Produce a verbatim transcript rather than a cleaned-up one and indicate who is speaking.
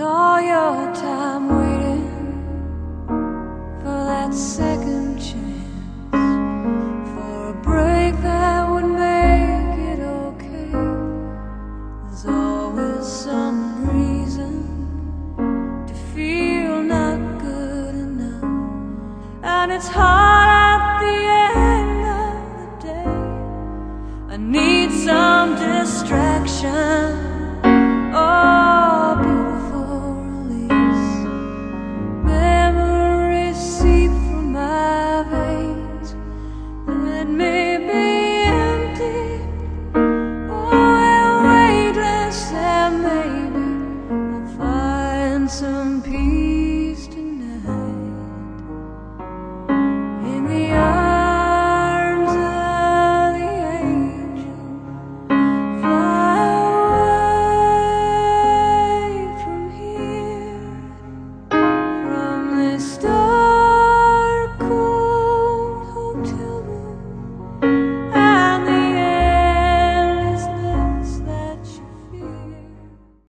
Speaker 1: all your time waiting for that second chance, for a break that would make it okay. There's always some reason to feel not good enough, and it's hard at the end of the day. I need some distraction.